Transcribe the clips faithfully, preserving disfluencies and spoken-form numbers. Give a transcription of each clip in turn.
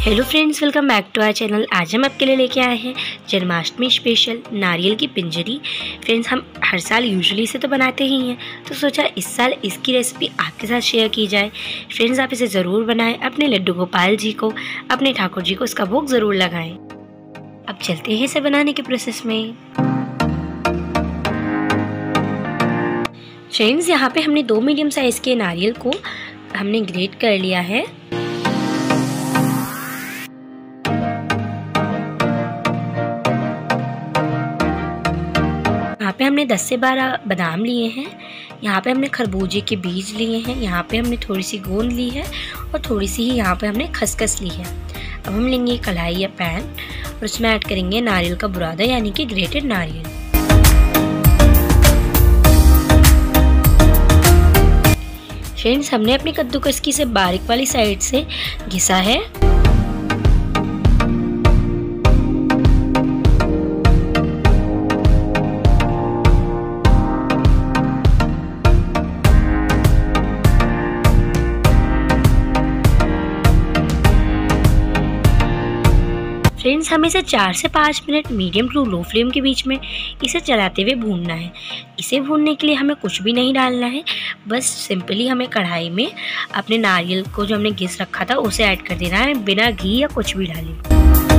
Hello friends, welcome back to our channel. आज हम आपके लिए लेके आए हैं जन्माष्टमी स्पेशल नारियल की पिंजरी। फ्रेंड्स, हम हर साल यूजुअली इसे तो बनाते ही हैं, तो सोचा इस साल इसकी रेसिपी आपके साथ शेयर की जाए। फ्रेंड्स, आप इसे ज़रूर बनाएं, अपने लड्डू गोपाल जी को, अपने ठाकुर जी को इसका भोग ज़रूर लगाएं। अब चलते हैं इसे बनाने के प्रोसेस में। फ्रेंड्स, यहाँ पे हमने दो मीडियम साइज़ के नारियल को हमने ग्रेट कर लिया है। यहाँ पे हमने दस से बारह बादाम लिए हैं। यहाँ पे हमने खरबूजे के बीज लिए हैं। यहाँ पे हमने थोड़ी सी गोंद ली है और थोड़ी सी ही यहाँ पे हमने खसखस ली है। अब हम लेंगे कढ़ाई या पैन और उसमें ऐड करेंगे नारियल का बुरादा यानी कि ग्रेटेड नारियल। फ्रेंड्स, हमने अपनी कद्दूकस से बारीक वाली साइड से घिसा है। फ्रेंड्स, हमें इसे चार से पाँच minute medium to low flame के बीच में इसे चलाते हुए भूनना है। इसे भूनने के लिए हमें कुछ भी नहीं डालना है, बस सिंपली हमें कढ़ाई में अपने नारियल को जो हमने घिस रखा था उसे ऐड कर देना है, बिना घी या कुछ भी डाले।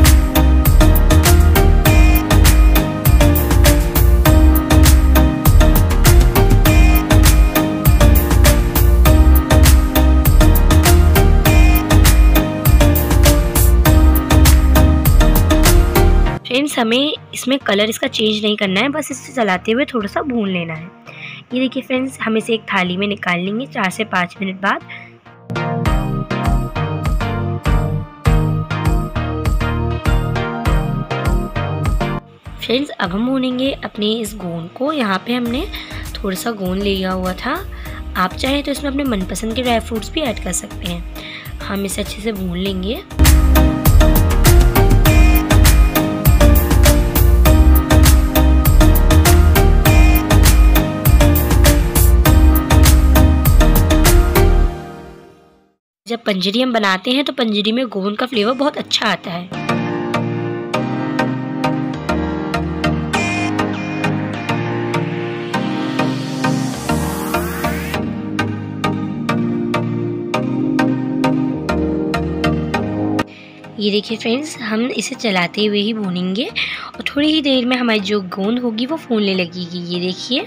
फ्रेंड्स, हमें इसमें कलर इसका चेंज नहीं करना है, बस इसे चलाते हुए थोड़ा सा भून लेना है। ये देखिए फ्रेंड्स, हम इसे एक थाली में निकाल लेंगे चार से पाँच मिनट बाद। फ्रेंड्स, अब हम भूनेंगे अपने इस गोंद को। यहाँ पे हमने थोड़ा सा गोंद लिया हुआ था। आप चाहें तो इसमें अपने मनपसंद के ड्राई फ्रूट्स भी ऐड कर सकते हैं। हम इसे अच्छे से भून लेंगे। जब पंजरी हम बनाते हैं तो पंजरी में गोंद का फ्लेवर बहुत अच्छा आता है। ये देखिए फ्रेंड्स, हम इसे चलाते हुए ही भूनेंगे और थोड़ी ही देर में हमारी जो गोंद होगी वो फूलने लगेगी। ये देखिए,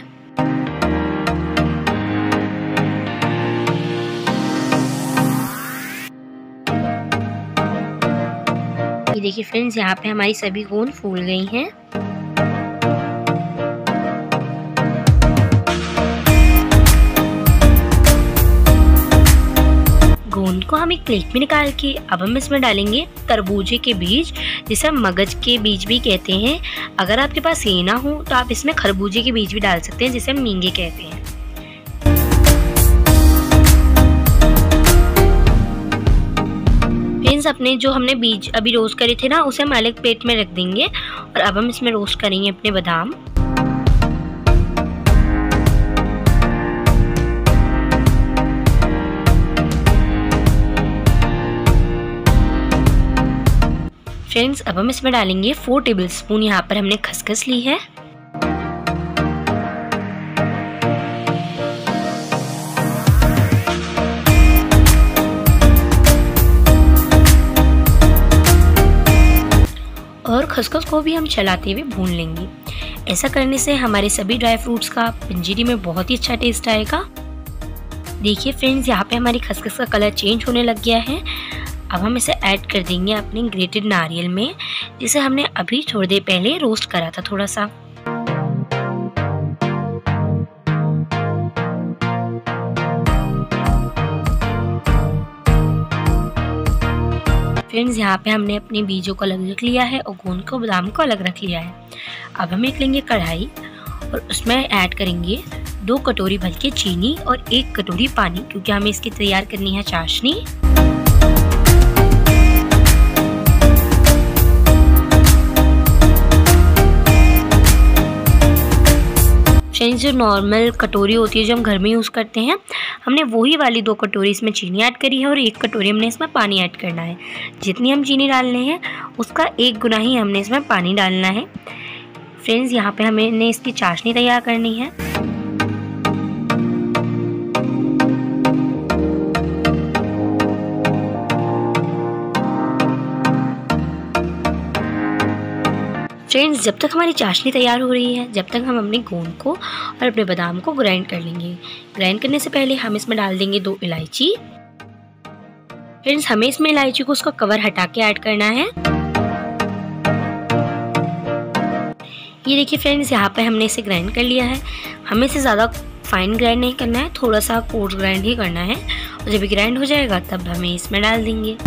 ये देखिए फ्रेंड्स, यहाँ पे हमारी सभी गोंद फूल गई हैं। गोंद को हम एक प्लेट में निकाल के अब हम इसमें डालेंगे तरबूजे के बीज, जिसे हम मगज के बीज भी कहते हैं। अगर आपके पास ये ना हो तो आप इसमें खरबूजे के बीज भी डाल सकते हैं, जिसे हम मींगे कहते हैं। फ्रेंड्स, अपने जो हमने बीज अभी रोस्ट करे थे ना, उसे हम अलग प्लेट में रख देंगे और अब हम इसमें रोस्ट करेंगे अपने बादाम। फ्रेंड्स, अब हम इसमें डालेंगे फोर टेबल स्पून यहाँ पर हमने खसखस ली है। और खसखस को भी हम चलाते हुए भून लेंगे। ऐसा करने से हमारे सभी ड्राई फ्रूट्स का पिंजरी में बहुत ही अच्छा टेस्ट आएगा। देखिए फ्रेंड्स, यहाँ पे हमारी खसखस का कलर चेंज होने लग गया है। अब हम इसे ऐड कर देंगे अपने ग्रेटेड नारियल में, जिसे हमने अभी थोड़ी देर पहले रोस्ट करा था थोड़ा सा। फ्रेंड्स, यहाँ पे हमने अपने बीजों को अलग रख लिया है और गोंद को बादाम को अलग रख लिया है। अब हम एक लेंगे कढ़ाई और उसमें ऐड करेंगे दो कटोरी भर के चीनी और एक कटोरी पानी, क्योंकि हमें इसकी तैयार करनी है चाशनी। फ्रेंड्स जो नॉर्मल कटोरी होती है जो हम घर में यूज़ करते हैं, हमने वही वाली दो कटोरी इसमें चीनी ऐड करी है और एक कटोरी हमने इसमें पानी ऐड करना है। जितनी हम चीनी डालने हैं उसका एक गुना ही हमने इसमें पानी डालना है। फ्रेंड्स यहाँ पे हमें इसकी चाशनी तैयार करनी है। फ्रेंड्स जब तक हमारी चाशनी तैयार हो रही है, जब तक हम अपने गोंद को और अपने बादाम को ग्राइंड कर लेंगे। ग्राइंड करने से पहले हम इसमें डाल देंगे दो इलायची। फ्रेंड्स हमें इसमें इलायची को उसका कवर हटा के ऐड करना है। ये देखिए फ्रेंड्स यहाँ पे हमने इसे ग्राइंड कर लिया है। हमें इसे ज़्यादा फाइन ग्राइंड नहीं करना है, थोड़ा सा कोर्स ग्राइंड ही करना है। और जब ये ग्राइंड हो जाएगा तब हमें इसमें डाल देंगे।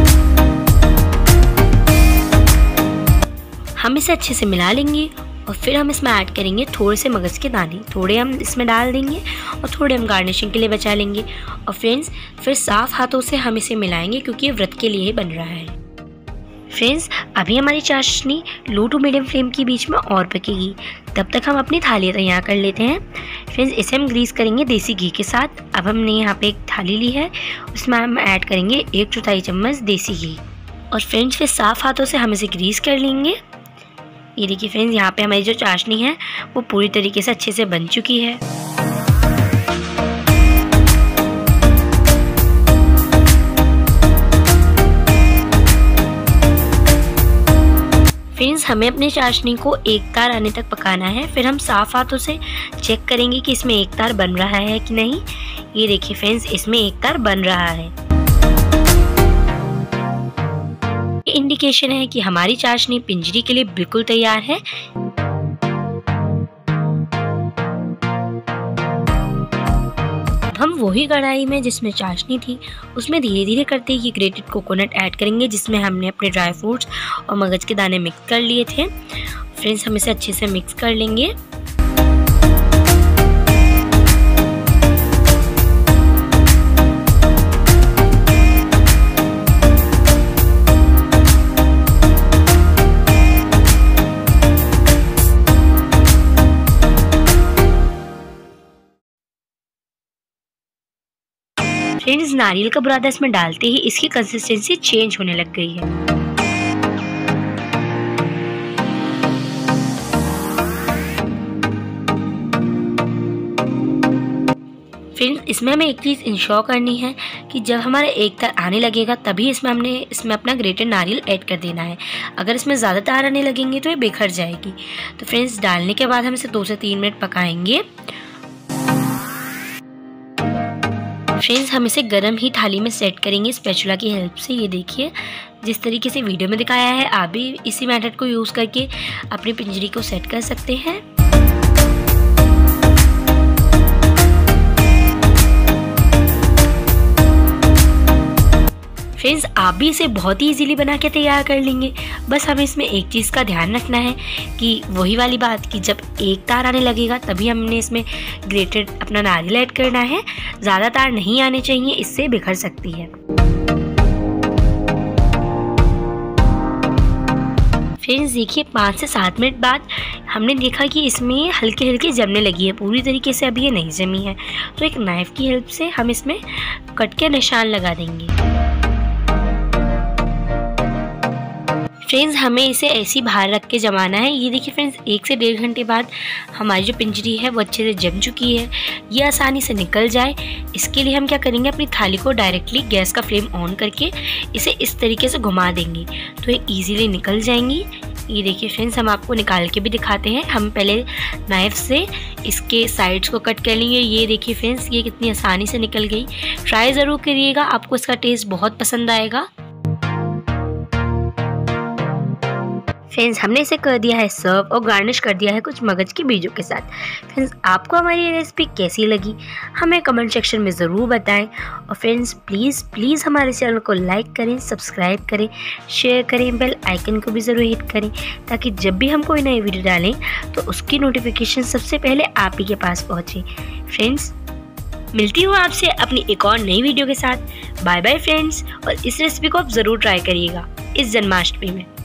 हम इसे अच्छे से मिला लेंगे और फिर हम इसमें ऐड करेंगे थोड़े से मगज के दाने। थोड़े हम इसमें डाल देंगे और थोड़े हम गार्निशिंग के लिए बचा लेंगे। और फ्रेंड्स फिर साफ हाथों से हम इसे मिलाएंगे क्योंकि ये व्रत के लिए ही बन रहा है। फ्रेंड्स अभी हमारी चाशनी लो टू मीडियम फ्लेम के बीच में और पकेगी। तब तक हम अपनी थाली तैयार कर लेते हैं। फ्रेंड्स इसे हम ग्रीस करेंगे देसी घी के साथ। अब हमने यहाँ पे एक थाली ली है, उसमें हम ऐड करेंगे एक चौथाई चम्मच देसी घी। और फ्रेंड्स फिर साफ हाथों से हम इसे ग्रीस कर लेंगे। ये देखिए फ्रेंड्स यहाँ पे हमारी जो चाशनी है वो पूरी तरीके से अच्छे से बन चुकी है। फ्रेंड्स हमें अपनी चाशनी को एक तार आने तक पकाना है। फिर हम साफ हाथों से चेक करेंगे कि इसमें एक तार बन रहा है कि नहीं। ये देखिए फ्रेंड्स इसमें एक तार बन रहा है। ये इंडिकेशन है कि हमारी चाशनी पिंजरी के लिए बिल्कुल तैयार है। हम वही कढ़ाई में जिसमें चाशनी थी उसमें धीरे धीरे करते ये ग्रेटेड कोकोनट ऐड करेंगे, जिसमें हमने अपने ड्राई फ्रूट्स और मगज के दाने मिक्स कर लिए थे। फ्रेंड्स हम इसे अच्छे से मिक्स कर लेंगे। फ्रेंड्स नारियल का बुरादा इसमें डालते ही इसकी कंसिस्टेंसी चेंज होने लग गई है। फ्रेंड्स इसमें हमें एक चीज़ इंश्योर करनी है कि जब हमारा एक तार आने लगेगा तभी इसमें हमने इसमें अपना ग्रेटेड नारियल ऐड कर देना है। अगर इसमें ज़्यादा तार आने लगेंगे तो ये बिखर जाएगी। तो फ्रेंड्स डालने के बाद हम इसे दो से तीन मिनट पकाएंगे। फ्रेंड्स हम इसे गरम ही थाली में सेट करेंगे स्पैचुला की हेल्प से। ये देखिए जिस तरीके से वीडियो में दिखाया है, आप भी इसी मेथड को यूज़ करके अपनी पिंजरी को सेट कर सकते हैं। फ्रेंड्स आप भी इसे बहुत ही इजीली बना के तैयार कर लेंगे। बस हमें इसमें एक चीज़ का ध्यान रखना है कि वही वाली बात कि जब एक तार आने लगेगा तभी हमने इसमें ग्रेटेड अपना नारियल ऐड करना है। ज़्यादा तार नहीं आने चाहिए, इससे बिखर सकती है। फ्रेंड्स देखिए पाँच से सात मिनट बाद हमने देखा कि इसमें हल्के हल्के जमने लगी है, पूरी तरीके से अभी ये नहीं जमी है। तो एक नाइफ़ की हेल्प से हम इसमें कट के निशान लगा देंगे। फ्रेंड्स हमें इसे ऐसी बाहर रख के जमाना है। ये देखिए फ्रेंड्स एक से डेढ़ घंटे बाद हमारी जो पिंजरी है वो अच्छे से जम चुकी है। ये आसानी से निकल जाए इसके लिए हम क्या करेंगे, अपनी थाली को डायरेक्टली गैस का फ्लेम ऑन करके इसे इस तरीके से घुमा देंगे तो ये ईजीली निकल जाएंगी। ये देखिए फ्रेंड्स हम आपको निकाल के भी दिखाते हैं। हम पहले नाइफ से इसके साइड्स को कट कर लेंगे। ये देखिए फ्रेंड्स ये कितनी आसानी से निकल गई। ट्राई ज़रूर करिएगा, आपको इसका टेस्ट बहुत पसंद आएगा। फ्रेंड्स हमने इसे कर दिया है सर्व और गार्निश कर दिया है कुछ मगज के बीजों के साथ। फ्रेंड्स आपको हमारी ये रेसिपी कैसी लगी हमें कमेंट सेक्शन में ज़रूर बताएं। और फ्रेंड्स प्लीज़ प्लीज़ हमारे चैनल को लाइक करें, सब्सक्राइब करें, शेयर करें, बेल आइकन को भी ज़रूर हिट करें ताकि जब भी हम कोई नई वीडियो डालें तो उसकी नोटिफिकेशन सबसे पहले आप ही के पास पहुँचे। फ्रेंड्स मिलती हूँ आपसे अपनी एक और नई वीडियो के साथ। बाय बाय फ्रेंड्स, और इस रेसिपी को आप ज़रूर ट्राई करिएगा इस जन्माष्टमी में।